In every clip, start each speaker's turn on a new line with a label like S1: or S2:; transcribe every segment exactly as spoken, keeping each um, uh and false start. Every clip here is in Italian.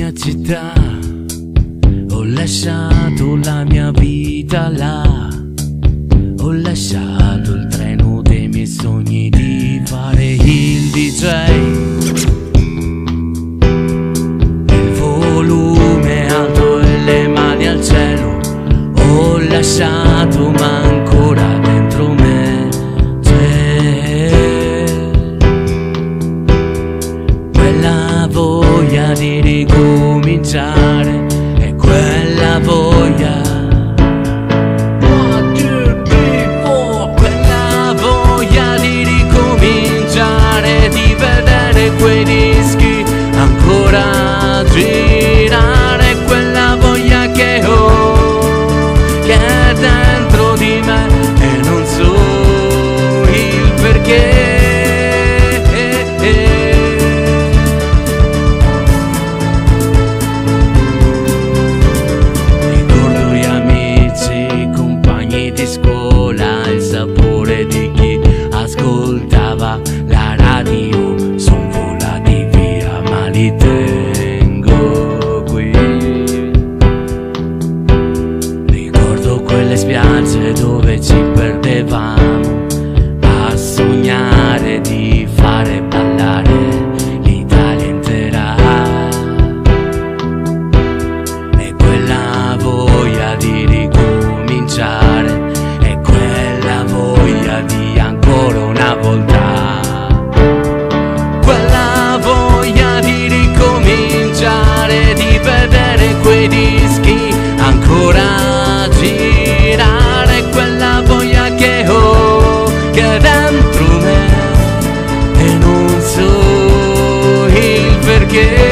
S1: mia città, ho lasciato la mia vita là, ho lasciato il treno dei miei sogni di fare il D J, il volume alto e le mani al cielo, ho lasciato ma ancora dentro me c'è quella voglia di ricominciare, e quella voglia, one, two, three, four, quella voglia di ricominciare, di vedere quei dischi ancora girare, quella voglia che ho, che è dentro di me e non so il perché. Ascoltava la radio, son volati via ma li tengo qui. Ricordo quelle spiagge dove ci perdevamo a sognare di fare ballare l'Italia intera, e quella voglia di ricominciare, e quella voglia di ancora una volta, quella voglia di ricominciare, di vedere quei dischi ancora girare, quella voglia che ho, che è dentro me e non so il perché.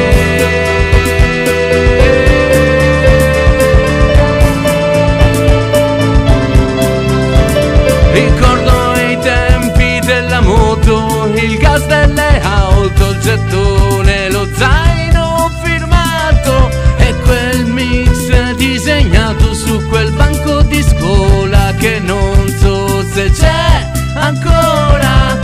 S1: Il gas delle auto, il gettone, lo zaino firmato e quel mix disegnato su quel banco di scuola che non so se c'è ancora.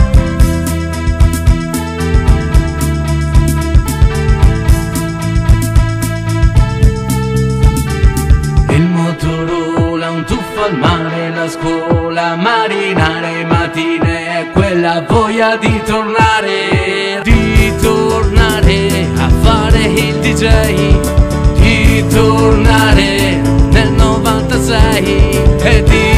S1: Il Motorola, un tuffo al mare, la scuola, marinare, mattine, quella voglia di tornare, di tornare a fare il D J, di tornare nel novantasei e di